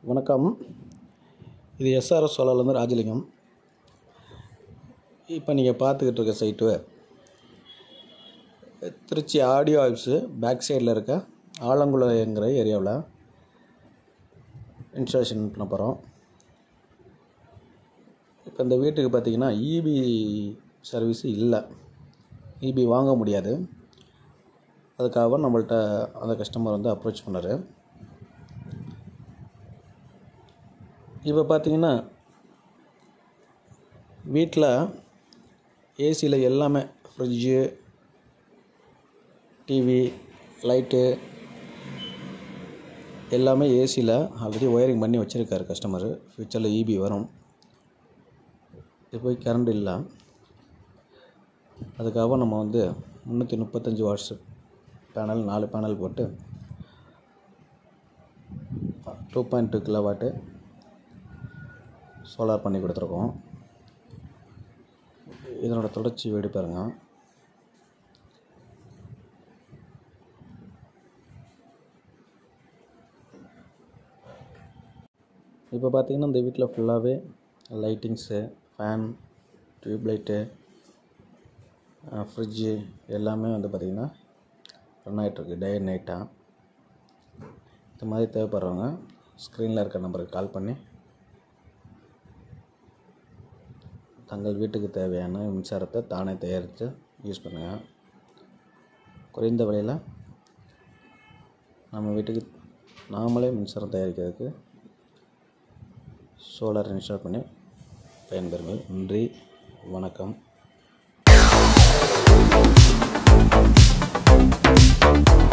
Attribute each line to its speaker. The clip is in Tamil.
Speaker 1: வணக்கம். இது எஸ்ஆர்எஸ் சோலார்லேருந்து ராஜலிங்கம். இப்போ நீங்கள் பார்த்துக்கிட்டு இருக்க site Trichy audio office back சைடில் இருக்க ஆலங்குளங்கிற ஏரியாவில் இன்ஸ்டாலேஷன் பண்ண போகிறோம். இப்போ இந்த வீட்டுக்கு பார்த்திங்கன்னா இபி சர்வீஸு இல்லை, இபி வாங்க முடியாது. அதுக்காக நம்மள்ட்ட அந்த கஸ்டமர் வந்து அப்ரோச் பண்ணார். இப்போ பார்த்திங்கன்னா வீட்டில் ஏசியில் எல்லாமே ஃப்ரிட்ஜு, டிவி, லைட்டு எல்லாமே ஏசியில் ஆல்ரெடி ஒயரிங் பண்ணி வச்சுருக்காரு கஸ்டமரு. ஃப்யூச்சரில் இபி வரும். இப்போ கரண்ட் இல்லை. அதுக்காக நம்ம வந்து 335 வாட்ஸ் பேனல் 4 பேனல் போட்டு 2.2 கிலோவாட்டு சோலார் பண்ணி கொடுத்துருக்கோம். இதனோட தொடர்ச்சி வீடு பாருங்கள். இப்போ பார்த்திங்கன்னா இந்த வீட்டில் ஃபுல்லாகவே lightings, fan, tube light, fridge எல்லாமே வந்து பார்த்திங்கன்னா ரன் ஆகிட்டுருக்கு டே அண்ட் நைட்டாக. இந்த மாதிரி தேவைப்படுறவங்க ஸ்க்ரீனில் இருக்க நம்பருக்கு கால் பண்ணி தங்கள் வீட்டுக்கு தேவையான மின்சாரத்தை தானே தயாரித்து யூஸ் பண்ணுங்கள். குறைந்த விலையில் நம்ம வீட்டுக்கு நாமளே மின்சாரம் தயாரிக்கிறதுக்கு சோலார் இன்ஸ்டால் பண்ணி பயன்பெறுங்கள். நன்றி, வணக்கம்.